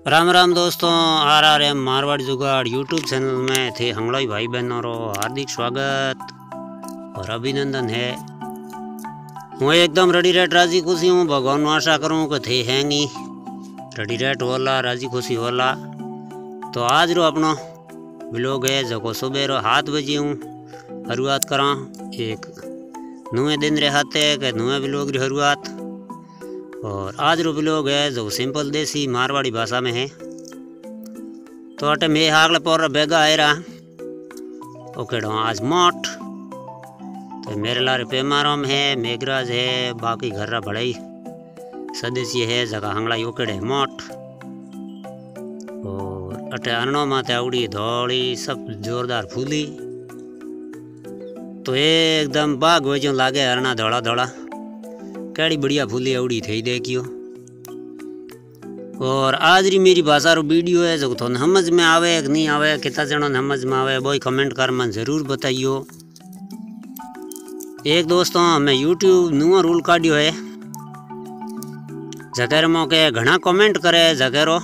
राम राम दोस्तों, RRM मारवाड़ी जुगाड़ YouTube channel में थे हंगड़ोई भाई बहनों रो हार्दिक स्वागत और अभिनंदन है। हूँ एकदम रेडी रेट राजी खुशी हूँ। भगवान आशा करूँ कि थे है नहीं रेडी रेट होला राजी खुशी होला। तो आज रो अपनो ब्लॉग है जो सुबह रो 7 बजे हूँ शुरुआत करा। एक नुए दिन रहते कि नुए ब्लॉग री शुरुआत। और आज रो ब्लॉग है जो सिंपल देसी मारवाड़ी भाषा में है। तो अटे मैं हागले पर बेगा आए रहा ओकेड़ो आज मोट। तो मेरे लारे पेमाराम है, मेघराज है, बाकी घर रा बड़ाई सदस्य है जगह हंगड़ा ओकेड़े मोट। और अटे अरणों माते आवड़ी धौड़ी सब जोरदार फूली। तो एकदम बाग वजो लागे अरणा धोड़ा धोड़ा केड़ी बढ़िया फूली अवड़ी थी देखियो। और आज री मेरी भाषा रो वीडियो है जो थोने समझ में आवे कि नहीं आवे, कितना जणों समझ में आवे वो कमेंट कर मन जरूर बताइयो। एक दोस्तों मैं यूट्यूब नुआ रूल काढ़ियो है जगह मो के घना कमेंट करे, जगह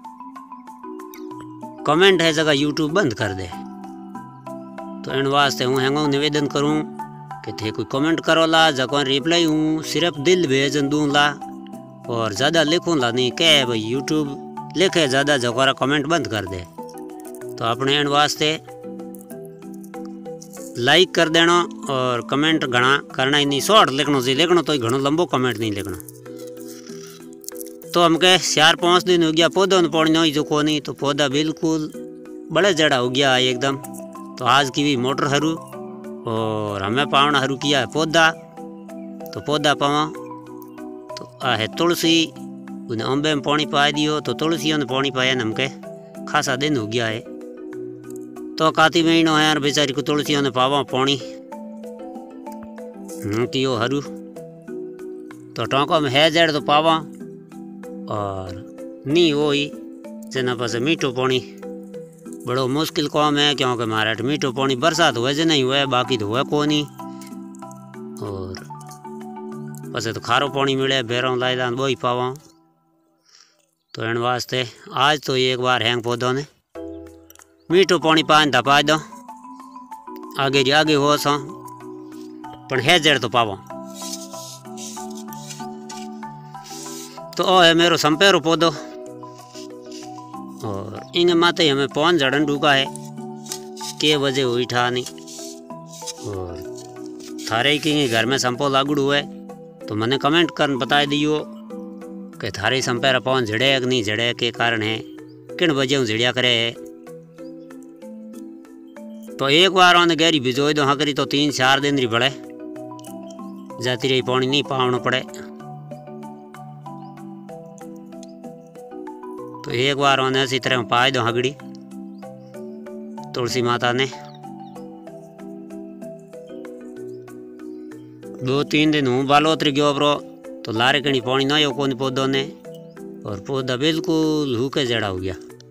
कमेंट है जगह यूट्यूब बंद कर दे। तो इन वास्ते हूँ हैंगो निवेदन करूँ कि थे कोई कमेंट करोला जको रिप्लाई हूँ सिर्फ दिल भेजन दूँला और ज़्यादा लिखूँला नहीं कह भाई यूट्यूब लिखे ज़्यादा जकोरा कमेंट बंद कर दे। तो अपने इन वास्ते लाइक कर देना और कमेंट घना करना ही नहीं, शॉर्ट लिखना चाहिए, लिखना तो घणो लंबो कमेंट नहीं लिखना। तो हमके 4-5 दिन हो गया पौधों ने पानी नहीं चुको नहीं, तो पौधा बिल्कुल बड़े जड़ा हो गया एकदम। तो आज की भी मोटर हरू और हमें पावना हरू किया है पौधा। तो पौधा पावा तो आ है तुलसी, उन्हें अम्बे में पानी पा दियो। तो तुलसियों ने पानी पाया नमके खासा दिन हो गया है। तो काती महीनों है यार बेचारी को तुलसियों ने पावा पानी कियो हरू। तो टोंको में है जड़ तो पावा और नहीं वो ही जना पास मीठो पानी बड़ो मुश्किल काम है, क्योंकि मारे मीठो पानी बरसात हुए जे नहीं हुए बाकी तो हुए को नहीं। और पसे तो खारो पानी मिले बेरों लाइदा वो ही पावा। तो इन वास्ते आज तो एक बार हैंग पौधों ने मीठो पानी पान धपा दो आगे जी आगे हो सो पर है जड़ तो पावा। तो ओ है मेरो संपेरो पौधो और इंगे माते हमें 5 जड़न डूका है के वजह हुई ठा नहीं। और थारे की घर में संपो लागू हुए तो मैंने कमेंट कर बता दियो कि थारे संपेरा 5 जड़े कि नहीं जड़े, के कारण है किन वजह जड़िया करे है। तो एक बार उन्हें गहरी भिजोई दो हाँ करी तो 3-4 दिन री बड़े जाती रही पानी नहीं पावना पड़े। तो एक बार उन्हें इसी तरह पाए दो हगड़ी तुलसी माता ने 2-3 दिन हूँ बालोतरी गयो अपरो तो लारे कणी पानी ना को पौधों ने और पौधा बिल्कुल हुके जड़ा हो गया।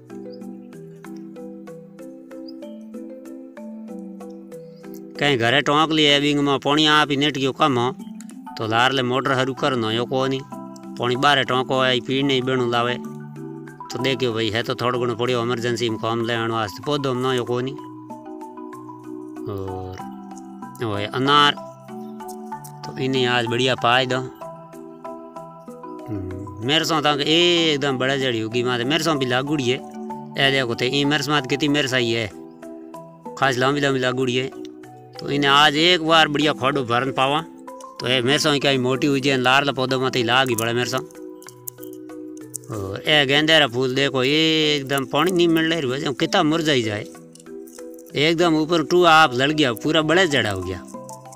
कहीं घरे टोंक लिए बिंग में पानी आप ही नेट गयो कम हो तो लार ले मोटर हरू कर नो यो को नहीं पानी बारे टोंको आई पीने बेणु लावे। तो देखियो भाई है तो थोड़ा घणो पड़ियो इमरजेंसी में काम लेने वास्ते पौधों में ना को नहीं। और वो अनार तो इन्हें आज बढ़िया पाए दो मेरे सो तक एकदम बड़ा जड़ी होगी माते मेरे सो भी लागूड़ी है। ए देखो थे ई मेरे साथ कितनी मेरे सही है खास लंबी लंबी लागूड़ी है। तो इन्हें आज एक बार बढ़िया खोडो भरन पावा तो ये मेरे सो क्या मोटी हुई जाए लार पौधों में लाग ही बड़े मेरे सो। और ए गेंदेरा फूल देखो एकदम पानी नहीं मिल रही वजह कितना मुरझाई जाए एकदम ऊपर टू आप लड़ गया पूरा बड़े जड़ा हो गया।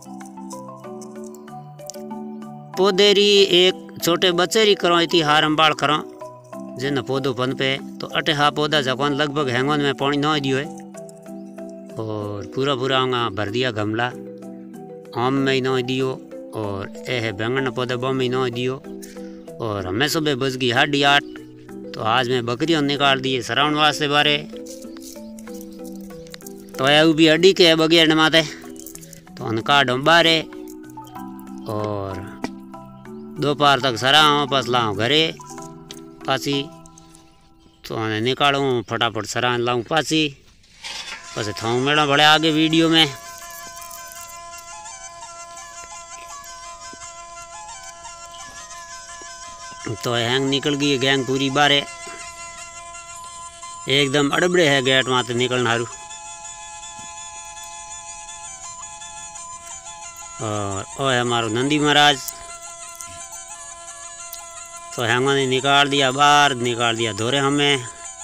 पौधेरी एक छोटे बच्चे री करो इतनी हार अंबाड़ करो जिन पौधो पन पे। तो अटे हा पौधा जकौन लगभग हैंगोन में पानी ना दियो है और पूरा पूरा भर दिया गमला आम में ही ना दियो। और ए है बैंगन पौधा बम में ना दियो। और हमें सुबह बज गई 8:30 तो आज मैं बकरियों निकाल दिए सराउंड वास्ते बारे। तो यह भी अड्डी के बगैर माते तो उनका डम्बारे और दोपहर तक सराओ पस लाओ घरे पासी तो आने निकालूँ फटाफट सरान लाऊँ पासी बस थाऊँ मेरा बड़े आगे वीडियो में। तो हैंग निकल गई है गैंग पूरी बारे एकदम अड़बड़े है गेट माते निकलना हारू। और ओ है हमारो नंदी महाराज। तो हैंगा ने निकाल दिया बाहर, निकाल दिया धोरे हमें।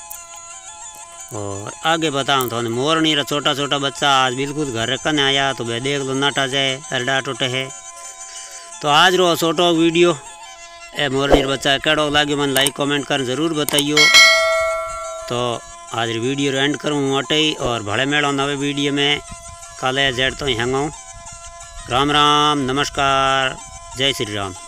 और आगे बताऊँ तो मोरनी रा छोटा छोटा बच्चा आज बिल्कुल घर रखने आया तो वह देख लो नाटा जाए अरडा टोटे है। तो आज रो छोटो वीडियो ए मोरनी रा बच्चा केड़ो लागे मन लाइक कमेंट कर जरूर बताइयो। तो आज वीडियो एंड करूँ अटे ही और भले मेड़ो नवे वीडियो में काले जेड तो ही हैंगाऊँ। राम राम नमस्कार जय श्री राम।